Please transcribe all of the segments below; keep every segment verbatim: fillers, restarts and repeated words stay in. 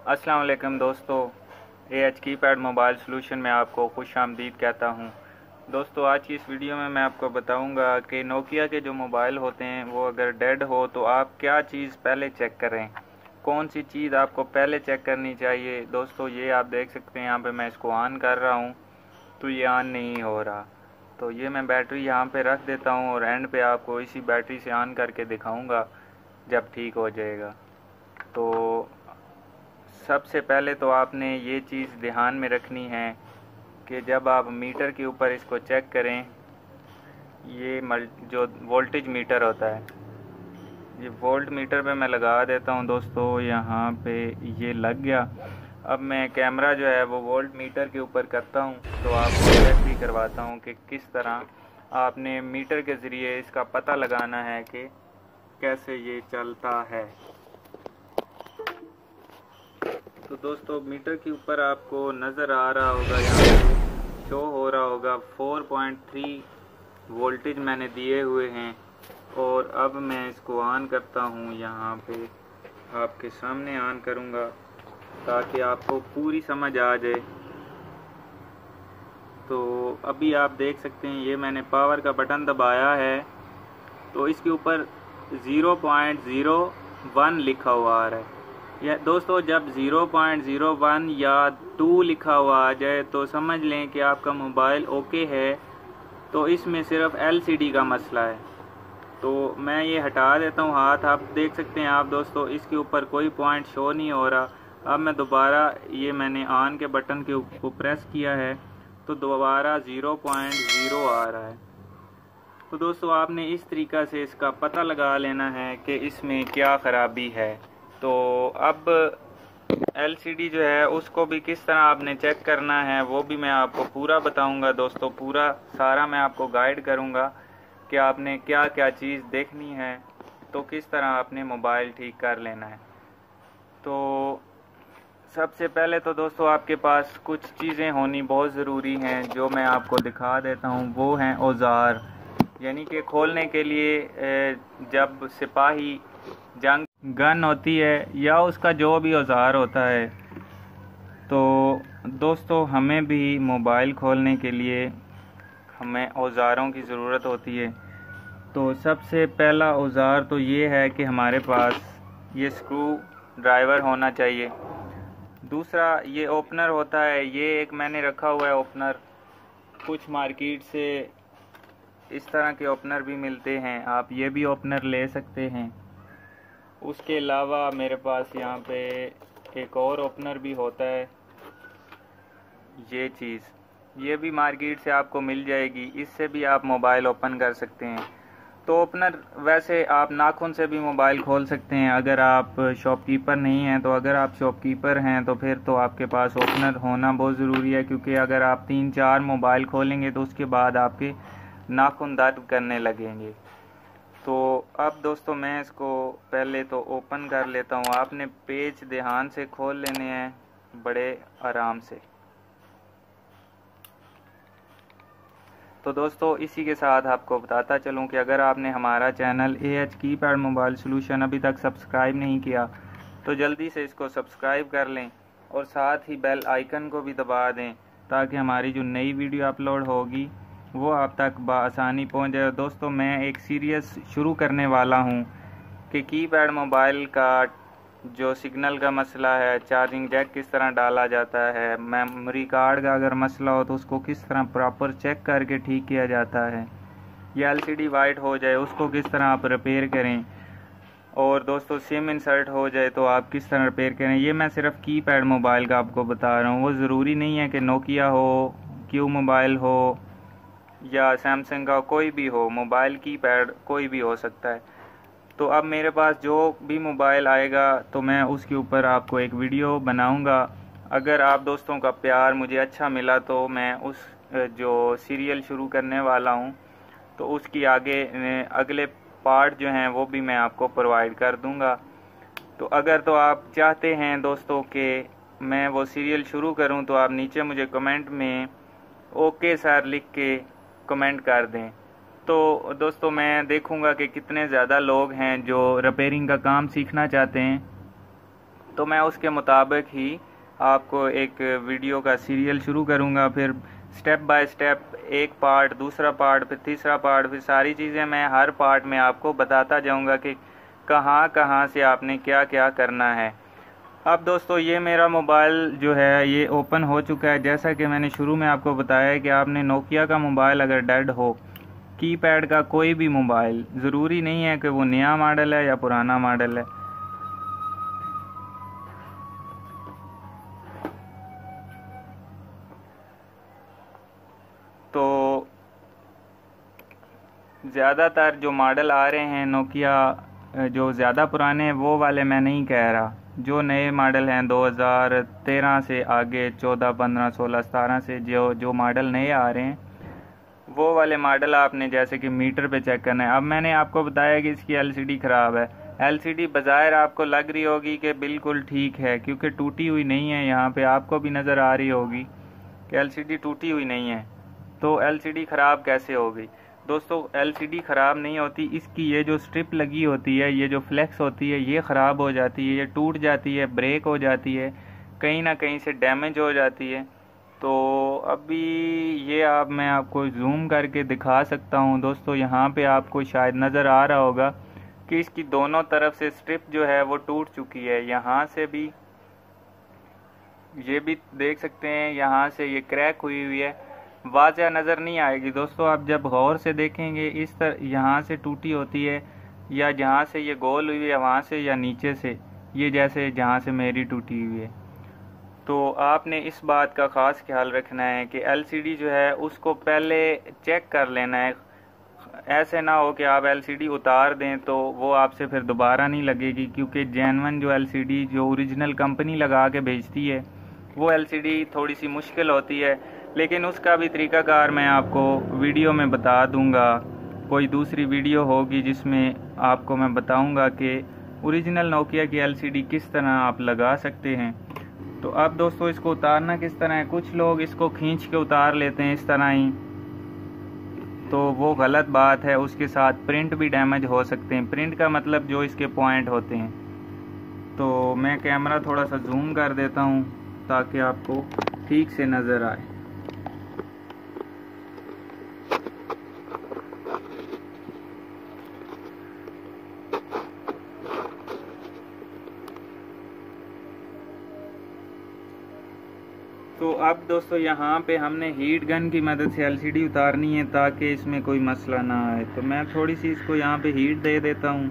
अस्सलाम वालेकुम दोस्तों, A H keypad mobile solution में आपको खुश आमदीद कहता हूं। दोस्तों, आज की इस वीडियो में मैं आपको बताऊंगा कि नोकिया के जो मोबाइल होते हैं वो अगर डेड हो तो आप क्या चीज़ पहले चेक करें, कौन सी चीज़ आपको पहले चेक करनी चाहिए। दोस्तों, ये आप देख सकते हैं, यहाँ पे मैं इसको ऑन कर रहा हूँ तो ये ऑन नहीं हो रहा। तो ये मैं बैटरी यहाँ पे रख देता हूँ और एंड पे आपको इसी बैटरी से ऑन करके दिखाऊँगा जब ठीक हो जाएगा। तो सबसे पहले तो आपने ये चीज़ ध्यान में रखनी है कि जब आप मीटर के ऊपर इसको चेक करें, ये जो वोल्टेज मीटर होता है, ये वोल्ट मीटर पे मैं लगा देता हूँ। दोस्तों, यहाँ पे ये लग गया। अब मैं कैमरा जो है वो वोल्ट मीटर के ऊपर करता हूँ तो आपको चेक भी करवाता हूँ कि किस तरह आपने मीटर के ज़रिए इसका पता लगाना है कि कैसे ये चलता है। तो दोस्तों, मीटर के ऊपर आपको नज़र आ रहा होगा, यहाँ पे शो हो रहा होगा चार पॉइंट तीन वोल्टेज मैंने दिए हुए हैं। और अब मैं इसको ऑन करता हूँ, यहाँ पे आपके सामने ऑन करूँगा ताकि आपको पूरी समझ आ जाए। तो अभी आप देख सकते हैं, ये मैंने पावर का बटन दबाया है तो इसके ऊपर ज़ीरो पॉइंट ज़ीरो वन लिखा हुआ आ रहा है। यह दोस्तों, जब ज़ीरो पॉइंट ज़ीरो वन या टू लिखा हुआ आ जाए तो समझ लें कि आपका मोबाइल ओके है। तो इसमें सिर्फ एल सी डी का मसला है। तो मैं ये हटा देता हूँ हाथ। आप देख सकते हैं आप दोस्तों, इसके ऊपर कोई पॉइंट शो नहीं हो रहा। अब मैं दोबारा, ये मैंने ऑन के बटन के ऊपर प्रेस किया है तो दोबारा ज़ीरो पॉइंट ज़ीरो आ रहा है। तो दोस्तों, आपने इस तरीक़ा से इसका पता लगा लेना है कि इसमें क्या ख़राबी है। तो अब एल सी डी जो है उसको भी किस तरह आपने चेक करना है वो भी मैं आपको पूरा बताऊंगा। दोस्तों, पूरा सारा मैं आपको गाइड करूंगा कि आपने क्या क्या चीज़ देखनी है, तो किस तरह आपने मोबाइल ठीक कर लेना है। तो सबसे पहले तो दोस्तों, आपके पास कुछ चीज़ें होनी बहुत ज़रूरी हैं जो मैं आपको दिखा देता हूं। वो हैं औज़ार, यानी कि खोलने के लिए जब सिपाही जंग गन होती है या उसका जो भी औज़ार होता है, तो दोस्तों हमें भी मोबाइल खोलने के लिए हमें औज़ारों की ज़रूरत होती है। तो सबसे पहला औज़ार तो ये है कि हमारे पास ये स्क्रू ड्राइवर होना चाहिए। दूसरा, ये ओपनर होता है। ये एक मैंने रखा हुआ है ओपनर। कुछ मार्केट से इस तरह के ओपनर भी मिलते हैं, आप ये भी ओपनर ले सकते हैं। उसके अलावा मेरे पास यहाँ पे एक और ओपनर भी होता है, ये चीज़, ये भी मार्केट से आपको मिल जाएगी। इससे भी आप मोबाइल ओपन कर सकते हैं। तो ओपनर वैसे आप नाखून से भी मोबाइल खोल सकते हैं अगर आप शॉपकीपर नहीं हैं। तो अगर आप शॉपकीपर हैं तो फिर तो आपके पास ओपनर होना बहुत ज़रूरी है, क्योंकि अगर आप तीन चार मोबाइल खोलेंगे तो उसके बाद आपके नाखून दर्द करने लगेंगे। तो अब दोस्तों, मैं इसको पहले तो ओपन कर लेता हूँ। आपने पेज ध्यान से खोल लेने हैं बड़े आराम से। तो दोस्तों, इसी के साथ आपको बताता चलूँ कि अगर आपने हमारा channel A H keypad mobile solution अभी तक सब्सक्राइब नहीं किया तो जल्दी से इसको सब्सक्राइब कर लें और साथ ही बेल आइकन को भी दबा दें ताकि हमारी जो नई वीडियो अपलोड होगी वो आप तक बआसानी पहुंच जाए। दोस्तों, मैं एक सीरीज़ शुरू करने वाला हूं कि कीपैड मोबाइल का जो सिग्नल का मसला है, चार्जिंग जैक किस तरह डाला जाता है, मेमोरी कार्ड का अगर मसला हो तो उसको किस तरह प्रॉपर चेक करके ठीक किया जाता है, या एल सी डी वाइट हो जाए उसको किस तरह आप रिपेयर करें, और दोस्तों सिम इंसर्ट हो जाए तो आप किस तरह रिपेयर करें। ये मैं सिर्फ कीपैड मोबाइल का आपको बता रहा हूँ। वो ज़रूरी नहीं है कि नोकिया हो, क्यू मोबाइल हो या सैमसंग का कोई भी हो, मोबाइल कीपैड कोई भी हो सकता है। तो अब मेरे पास जो भी मोबाइल आएगा तो मैं उसके ऊपर आपको एक वीडियो बनाऊंगा। अगर आप दोस्तों का प्यार मुझे अच्छा मिला तो मैं उस जो सीरियल शुरू करने वाला हूं तो उसकी आगे अगले पार्ट जो हैं वो भी मैं आपको प्रोवाइड कर दूंगा। तो अगर तो आप चाहते हैं दोस्तों कि मैं वो सीरियल शुरू करूं तो आप नीचे मुझे कमेंट में ओके सर लिख के कमेंट कर दें। तो दोस्तों, मैं देखूंगा कि कितने ज़्यादा लोग हैं जो रिपेयरिंग का काम सीखना चाहते हैं। तो मैं उसके मुताबिक ही आपको एक वीडियो का सीरियल शुरू करूँगा, फिर स्टेप बाय स्टेप एक पार्ट, दूसरा पार्ट, फिर तीसरा पार्ट, फिर सारी चीज़ें मैं हर पार्ट में आपको बताता जाऊँगा कि कहाँ कहाँ से आपने क्या क्या करना है। अब दोस्तों ये मेरा मोबाइल जो है ये ओपन हो चुका है। जैसा कि मैंने शुरू में आपको बताया कि आपने नोकिया का मोबाइल अगर डेड हो, कीपैड का कोई भी मोबाइल, ज़रूरी नहीं है कि वो नया मॉडल है या पुराना मॉडल है, तो ज़्यादातर जो मॉडल आ रहे हैं नोकिया जो ज़्यादा पुराने हैं वो वाले मैं नहीं कह रहा, जो नए मॉडल हैं दो हज़ार तेरह से आगे, चौदह, पंद्रह, सोलह, सतारह से जो जो मॉडल नए आ रहे हैं वो वाले मॉडल आपने जैसे कि मीटर पे चेक करना है। अब मैंने आपको बताया कि इसकी एलसीडी ख़राब है। एलसीडी बज़ाहिर आपको लग रही होगी कि बिल्कुल ठीक है, क्योंकि टूटी हुई नहीं है। यहाँ पे आपको भी नज़र आ रही होगी कि एलसीडी टूटी हुई नहीं है। तो एलसीडी ख़राब कैसे होगी? दोस्तों एलसीडी ख़राब नहीं होती, इसकी ये जो स्ट्रिप लगी होती है, ये जो फ्लेक्स होती है, ये ख़राब हो जाती है, ये टूट जाती है, ब्रेक हो जाती है, कहीं ना कहीं से डैमेज हो जाती है। तो अभी ये आप मैं आपको जूम करके दिखा सकता हूँ दोस्तों। यहाँ पे आपको शायद नज़र आ रहा होगा कि इसकी दोनों तरफ से स्ट्रिप जो है वो टूट चुकी है। यहाँ से भी ये भी देख सकते हैं, यहाँ से ये क्रैक हुई हुई है, वाज़ह नज़र नहीं आएगी दोस्तों। आप जब गौर से देखेंगे इस तरह यहाँ से टूटी होती है, या जहाँ से ये गोल हुई है वहाँ से, या नीचे से, ये जैसे जहाँ से मेरी टूटी हुई है। तो आपने इस बात का ख़ास ख्याल रखना है कि एलसीडी जो है उसको पहले चेक कर लेना है। ऐसे ना हो कि आप एलसीडी उतार दें तो वो आपसे फिर दोबारा नहीं लगेगी, क्योंकि जेन्युइन जो एलसीडी जो ओरिजिनल कंपनी लगा के भेजती है वो एलसीडी थोड़ी सी मुश्किल होती है, लेकिन उसका भी तरीक़ाकार मैं आपको वीडियो में बता दूंगा। कोई दूसरी वीडियो होगी जिसमें आपको मैं बताऊंगा कि ओरिजिनल नोकिया की एलसीडी किस तरह आप लगा सकते हैं। तो अब दोस्तों इसको उतारना किस तरह है? कुछ लोग इसको खींच के उतार लेते हैं इस तरह ही, तो वो गलत बात है। उसके साथ प्रिंट भी डैमेज हो सकते हैं। प्रिंट का मतलब जो इसके पॉइंट होते हैं। तो मैं कैमरा थोड़ा सा जूम कर देता हूँ ताकि आपको ठीक से नज़र आए। तो अब दोस्तों यहाँ पे हमने हीट गन की मदद से एलसीडी उतारनी है ताकि इसमें कोई मसला ना आए। तो मैं थोड़ी सी इसको यहाँ पे हीट दे देता हूँ।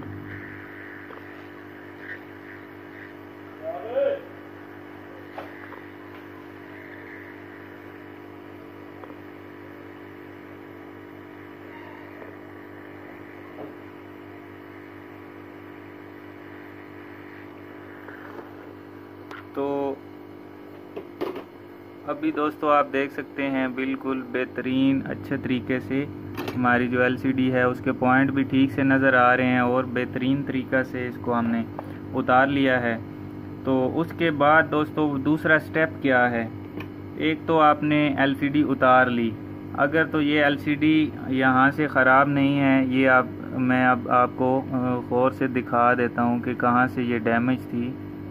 तो अभी दोस्तों आप देख सकते हैं बिल्कुल बेहतरीन अच्छे तरीके से हमारी जो एलसीडी है उसके पॉइंट भी ठीक से नज़र आ रहे हैं और बेहतरीन तरीक़ा से इसको हमने उतार लिया है। तो उसके बाद दोस्तों दूसरा स्टेप क्या है? एक तो आपने एलसीडी उतार ली। अगर तो ये एलसीडी यहाँ से ख़राब नहीं है, ये आप मैं अब आपको गौर से दिखा देता हूँ कि कहाँ से ये डैमेज थी।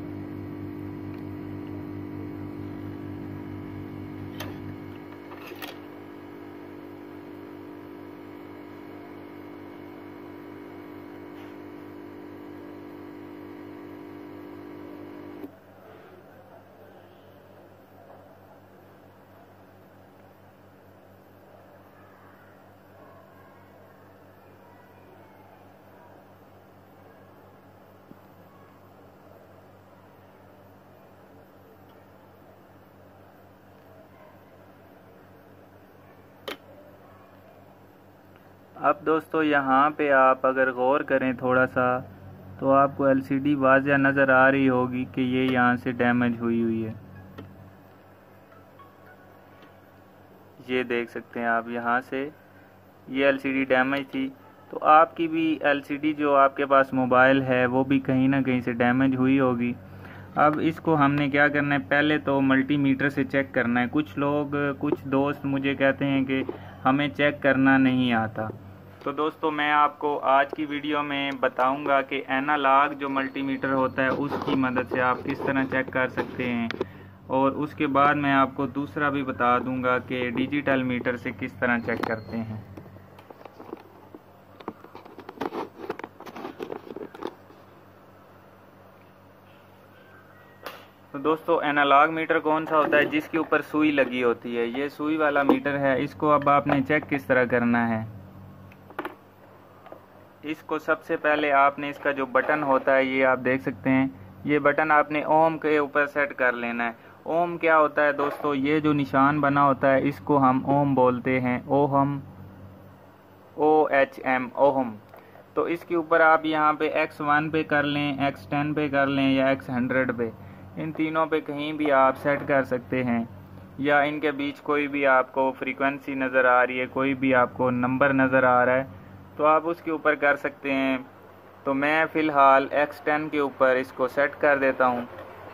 अब दोस्तों यहाँ पे आप अगर गौर करें थोड़ा सा तो आपको एलसीडी वाज़ह नज़र आ रही होगी कि ये यहाँ से डैमेज हुई हुई है। ये देख सकते हैं आप, यहाँ से ये एलसीडी डैमेज थी। तो आपकी भी एलसीडी जो आपके पास मोबाइल है वो भी कहीं ना कहीं से डैमेज हुई होगी। अब इसको हमने क्या करना है, पहले तो मल्टीमीटर से चेक करना है। कुछ लोग कुछ दोस्त मुझे कहते हैं कि हमें चेक करना नहीं आता। तो दोस्तों मैं आपको आज की वीडियो में बताऊंगा कि एनालॉग जो मल्टीमीटर होता है उसकी मदद से आप किस तरह चेक कर सकते हैं, और उसके बाद मैं आपको दूसरा भी बता दूंगा कि डिजिटल मीटर से किस तरह चेक करते हैं। तो दोस्तों एनालॉग मीटर कौन सा होता है? जिसके ऊपर सुई लगी होती है। ये सुई वाला मीटर है। इसको अब आपने चेक किस तरह करना है, इसको सबसे पहले आपने इसका जो बटन होता है ये आप देख सकते हैं, ये बटन आपने ओम के ऊपर सेट कर लेना है। ओम क्या होता है दोस्तों? ये जो निशान बना होता है इसको हम ओम बोलते हैं, ohm, O H M, ohm. तो इसके ऊपर आप यहाँ पे एक्स वन पे कर लें, एक्स टेन पे कर लें या एक्स हंड्रेड पे, इन तीनों पे कहीं भी आप सेट कर सकते हैं, या इनके बीच कोई भी आपको फ्रीक्वेंसी नज़र आ रही है, कोई भी आपको नंबर नज़र आ रहा है तो आप उसके ऊपर कर सकते हैं। तो मैं फ़िलहाल एक्स टेन के ऊपर इसको सेट कर देता हूँ।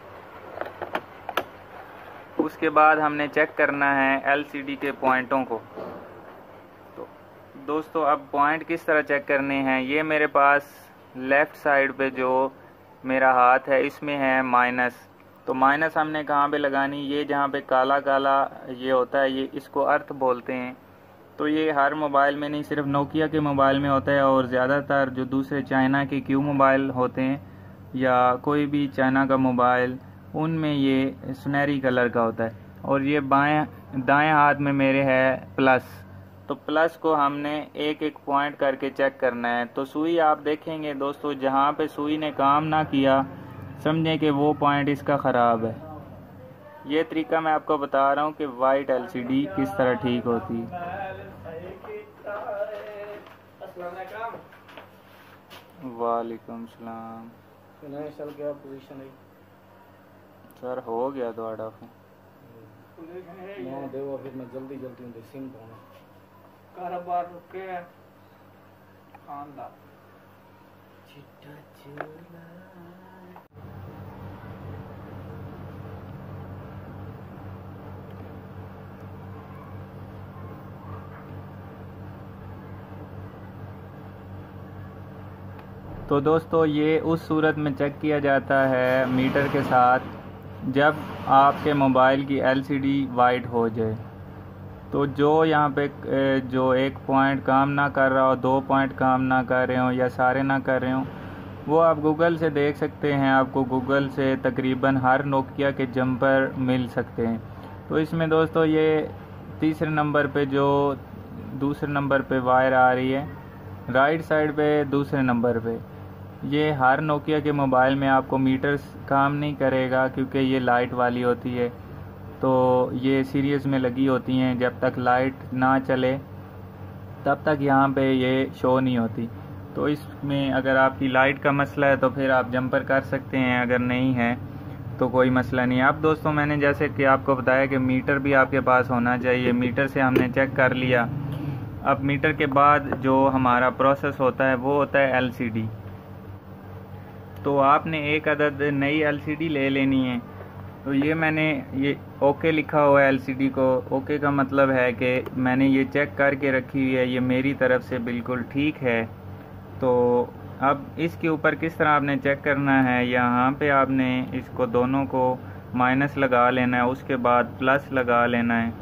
उसके बाद हमने चेक करना है एलसीडी के पॉइंटों को। तो दोस्तों अब पॉइंट किस तरह चेक करने हैं, ये मेरे पास लेफ़्ट साइड पे जो मेरा हाथ है इसमें है माइनस। तो माइनस हमने कहाँ पे लगानी? ये जहाँ पे काला काला ये होता है, ये इसको अर्थ बोलते हैं। तो ये हर मोबाइल में नहीं, सिर्फ नोकिया के मोबाइल में होता है, और ज़्यादातर जो दूसरे चाइना के क्यू मोबाइल होते हैं या कोई भी चाइना का मोबाइल, उनमें ये सुनहरी कलर का होता है। और ये बाएं दाएं हाथ में मेरे है प्लस। तो प्लस को हमने एक एक पॉइंट करके चेक करना है। तो सुई आप देखेंगे दोस्तों, जहाँ पे सुई ने काम ना किया समझें कि वो पॉइंट इसका ख़राब है। ये तरीका मैं आपको बता रहा हूँ कि वाइट एलसीडी किस तरह ठीक होती है। वालेकुम सलाम सर, हो गया थोड़ा जल्दी जल्दी सिम कारोबार रुके खानदार चिट्टा चूला। तो दोस्तों ये उस सूरत में चेक किया जाता है मीटर के साथ जब आपके मोबाइल की एलसीडी वाइट हो जाए। तो जो यहाँ पे जो एक पॉइंट काम ना कर रहा हो, दो पॉइंट काम ना कर रहे हो या सारे ना कर रहे हो, वो आप गूगल से देख सकते हैं। आपको गूगल से तकरीबन हर नोकिया के जंपर मिल सकते हैं। तो इसमें दोस्तों ये तीसरे नंबर पे जो दूसरे नंबर पे वायर आ रही है, राइट साइड पे दूसरे नंबर पे, ये हर नोकिया के मोबाइल में आपको मीटर काम नहीं करेगा क्योंकि ये लाइट वाली होती है। तो ये सीरीज में लगी होती हैं, जब तक लाइट ना चले तब तक यहाँ पे ये शो नहीं होती। तो इसमें अगर आपकी लाइट का मसला है तो फिर आप जंपर कर सकते हैं, अगर नहीं है तो कोई मसला नहीं। अब दोस्तों मैंने जैसे कि आपको बताया कि मीटर भी आपके पास होना चाहिए। मीटर से हमने चेक कर लिया। अब मीटर के बाद जो हमारा प्रोसेस होता है वो होता है एलसीडी। तो आपने एक अदद नई एलसीडी ले लेनी है। तो ये मैंने ये ओके लिखा हुआ है एलसीडी को। ओके का मतलब है कि मैंने ये चेक करके रखी हुई है, ये मेरी तरफ से बिल्कुल ठीक है। तो अब इसके ऊपर किस तरह आपने चेक करना है, यहाँ पे आपने इसको दोनों को माइनस लगा लेना है, उसके बाद प्लस लगा लेना है,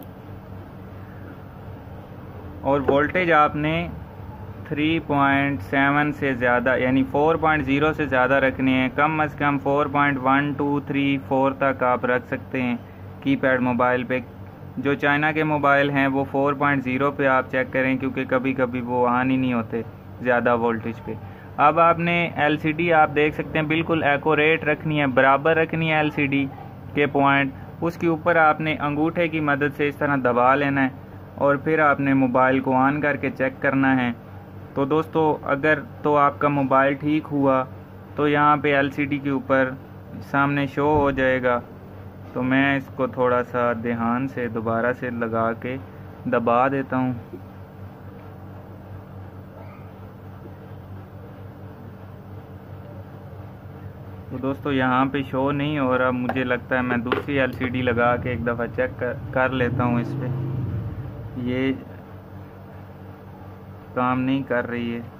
और वोल्टेज आपने थ्री पॉइंट सेवन से ज़्यादा यानी फोर पॉइंट ज़ीरो से ज़्यादा रखनी है। कम अज़ कम four point one two three four तक आप रख सकते हैं कीपैड मोबाइल पे। जो चाइना के मोबाइल हैं वो फोर पॉइंट ज़ीरो पे आप चेक करें, क्योंकि कभी कभी वो ऑन ही नहीं होते ज़्यादा वोल्टेज पे। अब आपने एलसीडी आप देख सकते हैं बिल्कुल एक्यूरेट रखनी है, बराबर रखनी है एलसीडी के पॉइंट। उसके ऊपर आपने अंगूठे की मदद से इस तरह दबा लेना है और फिर आपने मोबाइल को ऑन करके चेक करना है। तो दोस्तों अगर तो आपका मोबाइल ठीक हुआ तो यहाँ पे एलसीडी के ऊपर सामने शो हो जाएगा। तो मैं इसको थोड़ा सा ध्यान से दोबारा से लगा के दबा देता हूँ। तो दोस्तों यहाँ पे शो नहीं हो रहा, मुझे लगता है मैं दूसरी एलसीडी लगा के एक दफ़ा चेक कर, कर लेता हूँ इस पर। ये काम नहीं कर रही है।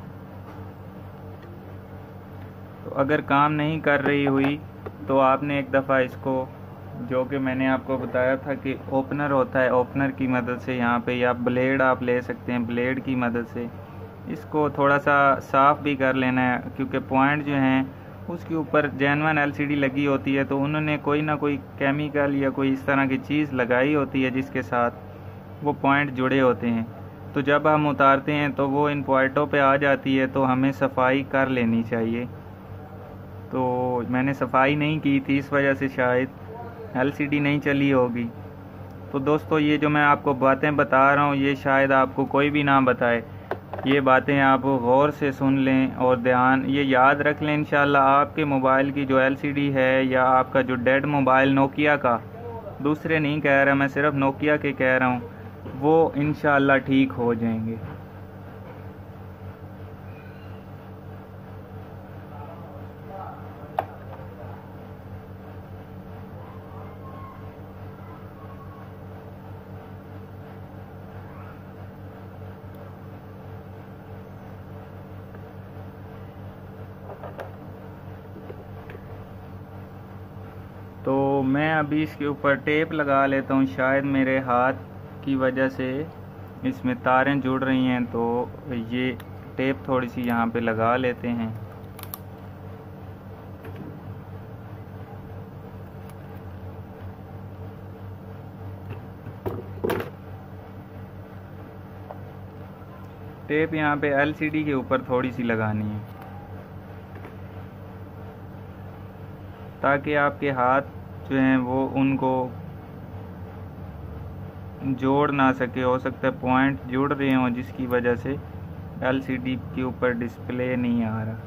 तो अगर काम नहीं कर रही हुई तो आपने एक दफ़ा इसको, जो कि मैंने आपको बताया था कि ओपनर होता है, ओपनर की मदद से यहाँ पे, या ब्लेड आप ले सकते हैं, ब्लेड की मदद से इसको थोड़ा सा साफ़ भी कर लेना है, क्योंकि पॉइंट जो हैं उसके ऊपर जेन्युइन एलसीडी लगी होती है, तो उन्होंने कोई ना कोई केमिकल या कोई इस तरह की चीज़ लगाई होती है जिसके साथ वो पॉइंट जुड़े होते हैं। तो जब हम उतारते हैं तो वो इन पॉइंटों पे आ जाती है, तो हमें सफाई कर लेनी चाहिए। तो मैंने सफाई नहीं की थी, इस वजह से शायद एलसीडी नहीं चली होगी। तो दोस्तों, ये जो मैं आपको बातें बता रहा हूँ ये शायद आपको कोई भी ना बताए, ये बातें आप गौर से सुन लें और ध्यान ये याद रख लें। इंशाल्लाह आपके मोबाइल की जो एलसीडी है, या आपका जो डेड मोबाइल नोकिया का, दूसरे नहीं कह रहा मैं, सिर्फ नोकिया के कह रहा हूँ, वो इंशाल्लाह ठीक हो जाएंगे। तो मैं अभी इसके ऊपर टेप लगा लेता हूँ, शायद मेरे हाथ की वजह से इसमें तारें जुड़ रही हैं, तो ये टेप थोड़ी सी यहाँ पे लगा लेते हैं। टेप यहाँ पे एलसीडी के ऊपर थोड़ी सी लगानी है, ताकि आपके हाथ जो हैं वो उनको जोड़ ना सके। हो सकता है पॉइंट जुड़ रहे हों जिसकी वजह से एलसीडी के ऊपर डिस्प्ले नहीं आ रहा।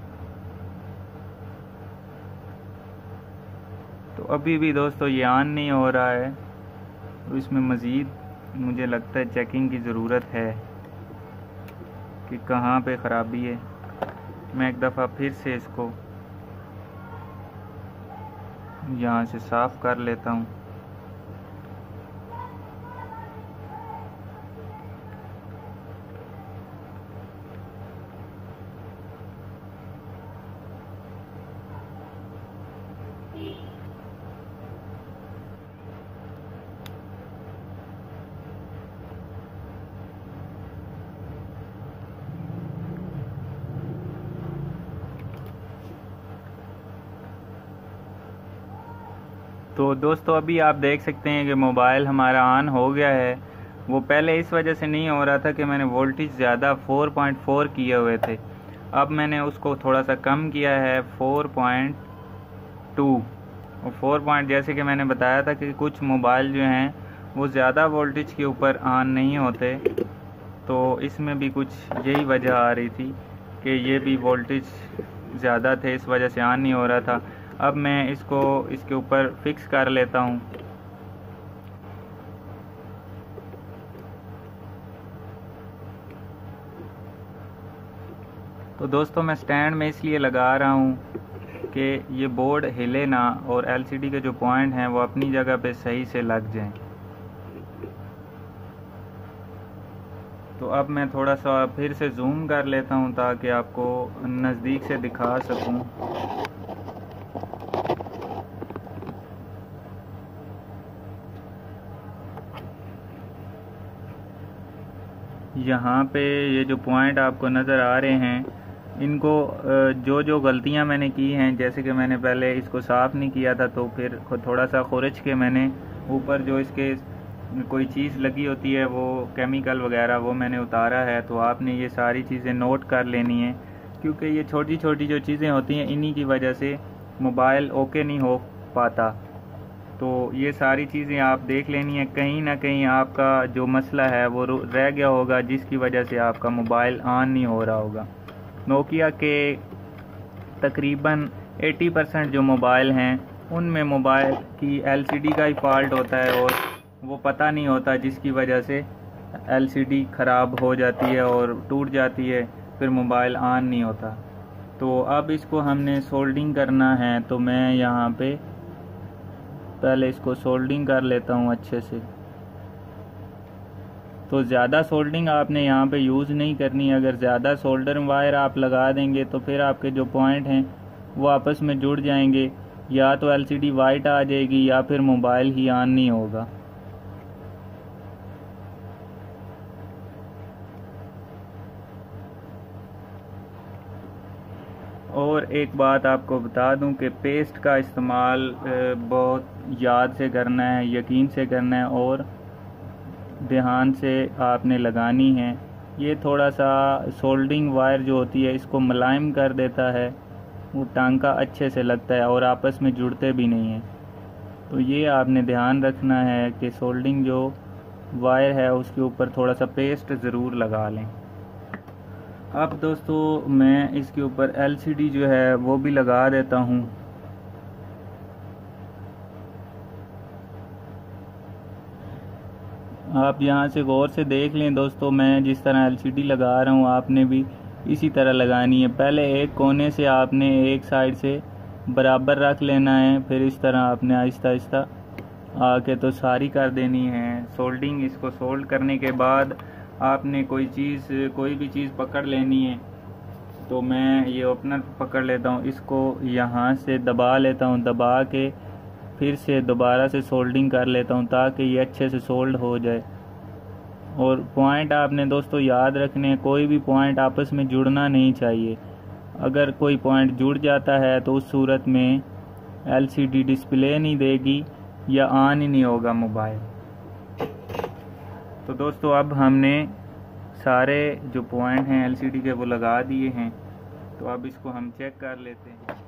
तो अभी भी दोस्तों ये ऑन नहीं हो रहा है, तो इसमें मज़ीद मुझे लगता है चेकिंग की ज़रूरत है कि कहाँ पे ख़राबी है। मैं एक दफ़ा फिर से इसको यहाँ से साफ़ कर लेता हूँ। तो दोस्तों, अभी आप देख सकते हैं कि मोबाइल हमारा ऑन हो गया है। वो पहले इस वजह से नहीं हो रहा था कि मैंने वोल्टेज ज़्यादा फोर पॉइंट फोर किए हुए थे, अब मैंने उसको थोड़ा सा कम किया है फोर पॉइंट टू। और फोर पॉइंट जैसे कि मैंने बताया था कि कुछ मोबाइल जो हैं वो ज़्यादा वोल्टेज के ऊपर ऑन नहीं होते, तो इसमें भी कुछ यही वजह आ रही थी कि ये भी वोल्टेज ज़्यादा थे, इस वजह से ऑन नहीं हो रहा था। अब मैं इसको इसके ऊपर फिक्स कर लेता हूँ। तो दोस्तों, मैं स्टैंड में इसलिए लगा रहा हूँ कि ये बोर्ड हिले ना और एलसीडी के जो पॉइंट हैं वो अपनी जगह पे सही से लग जाएं। तो अब मैं थोड़ा सा फिर से जूम कर लेता हूँ ताकि आपको नज़दीक से दिखा सकूँ। यहाँ पे ये जो पॉइंट आपको नज़र आ रहे हैं, इनको जो जो गलतियाँ मैंने की हैं, जैसे कि मैंने पहले इसको साफ़ नहीं किया था, तो फिर थोड़ा सा खुरच के मैंने ऊपर जो इसके कोई चीज़ लगी होती है वो केमिकल वगैरह वो मैंने उतारा है। तो आपने ये सारी चीज़ें नोट कर लेनी है, क्योंकि ये छोटी छोटी जो चीज़ें होती हैं इन्हीं की वजह से मोबाइल ओके नहीं हो पाता। तो ये सारी चीज़ें आप देख लेनी है, कहीं ना कहीं आपका जो मसला है वो रह गया होगा जिसकी वजह से आपका मोबाइल ऑन नहीं हो रहा होगा। नोकिया के तकरीबन अस्सी परसेंट जो मोबाइल हैं उनमें मोबाइल की एलसीडी का ही फॉल्ट होता है और वो पता नहीं होता, जिसकी वजह से एलसीडी ख़राब हो जाती है और टूट जाती है, फिर मोबाइल ऑन नहीं होता। तो अब इसको हमने सोल्डिंग करना है, तो मैं यहाँ पे पहले इसको सोल्डिंग कर लेता हूँ अच्छे से। तो ज़्यादा सोल्डरिंग आपने यहाँ पे यूज़ नहीं करनी। अगर ज़्यादा सोल्डर वायर आप लगा देंगे तो फिर आपके जो पॉइंट हैं वो आपस में जुड़ जाएंगे, या तो एलसीडी वाइट आ जाएगी या फिर मोबाइल ही ऑन नहीं होगा। और एक बात आपको बता दूं कि पेस्ट का इस्तेमाल बहुत याद से करना है, यकीन से करना है और ध्यान से आपने लगानी है। ये थोड़ा सा सोल्डरिंग वायर जो होती है इसको मुलायम कर देता है, वो टांका अच्छे से लगता है और आपस में जुड़ते भी नहीं हैं। तो ये आपने ध्यान रखना है कि सोल्डरिंग जो वायर है उसके ऊपर थोड़ा सा पेस्ट ज़रूर लगा लें। अब दोस्तों मैं इसके ऊपर एलसीडी जो है वो भी लगा देता हूँ। आप यहाँ से गौर से देख लें दोस्तों, मैं जिस तरह एलसीडी लगा रहा हूँ आपने भी इसी तरह लगानी है। पहले एक कोने से आपने एक साइड से बराबर रख लेना है, फिर इस तरह आपने आहिस्ता आहिस्ता आके तो सारी कर देनी है सोल्डिंग। इसको सोल्ड करने के बाद आपने कोई चीज़ कोई भी चीज़ पकड़ लेनी है। तो मैं ये ओपनर पकड़ लेता हूँ, इसको यहाँ से दबा लेता हूँ, दबा के फिर से दोबारा से सोल्डिंग कर लेता हूँ ताकि ये अच्छे से सोल्ड हो जाए। और पॉइंट आपने दोस्तों याद रखने हैं, कोई भी पॉइंट आपस में जुड़ना नहीं चाहिए। अगर कोई पॉइंट जुड़ जाता है तो उस सूरत में एलसीडी डिस्प्ले नहीं देगी या ऑन ही नहीं होगा मोबाइल। तो दोस्तों अब हमने सारे जो पॉइंट हैं एलसीडी के वो लगा दिए हैं, तो अब इसको हम चेक कर लेते हैं।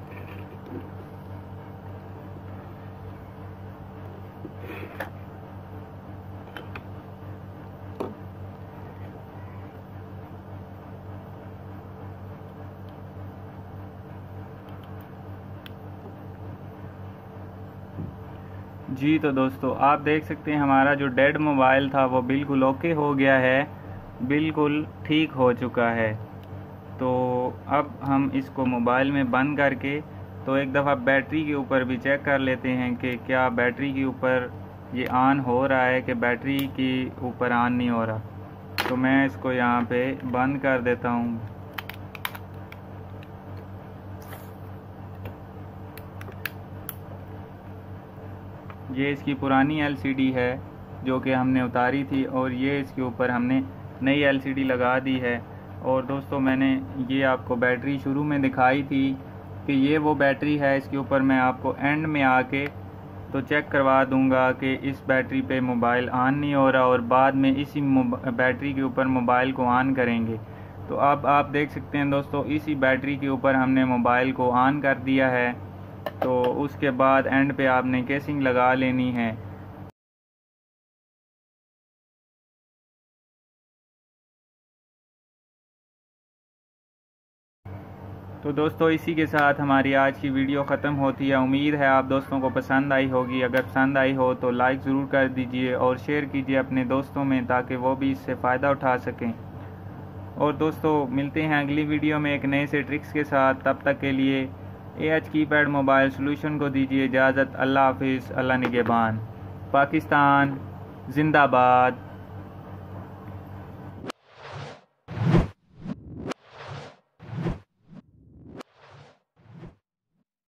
जी तो दोस्तों आप देख सकते हैं हमारा जो डेड मोबाइल था वो बिल्कुल ओके हो गया है, बिल्कुल ठीक हो चुका है। तो अब हम इसको मोबाइल में बंद करके तो एक दफ़ा बैटरी के ऊपर भी चेक कर लेते हैं कि क्या बैटरी के ऊपर ये ऑन हो रहा है कि बैटरी के ऊपर ऑन नहीं हो रहा। तो मैं इसको यहाँ पे बंद कर देता हूँ। ये इसकी पुरानी एलसीडी है जो कि हमने उतारी थी और ये इसके ऊपर हमने नई एलसीडी लगा दी है। और दोस्तों मैंने ये आपको बैटरी शुरू में दिखाई थी कि ये वो बैटरी है, इसके ऊपर मैं आपको एंड में आके तो चेक करवा दूंगा कि इस बैटरी पे मोबाइल ऑन नहीं हो रहा और बाद में इसी बैटरी के ऊपर मोबाइल को ऑन करेंगे। तो अब आप देख सकते हैं दोस्तों इसी बैटरी के ऊपर हमने मोबाइल को ऑन कर दिया है। तो उसके बाद एंड पे आपने केसिंग लगा लेनी है। तो दोस्तों इसी के साथ हमारी आज की वीडियो ख़त्म होती है। उम्मीद है आप दोस्तों को पसंद आई होगी। अगर पसंद आई हो तो लाइक ज़रूर कर दीजिए और शेयर कीजिए अपने दोस्तों में ताकि वो भी इससे फ़ायदा उठा सकें। और दोस्तों मिलते हैं अगली वीडियो में एक नए से ट्रिक्स के साथ। तब तक के लिए A H keypad mobile solution को दीजिए इजाज़त। अल्लाह हाफिज़, अल्लाह निगहबान। पाकिस्तान जिंदाबाद।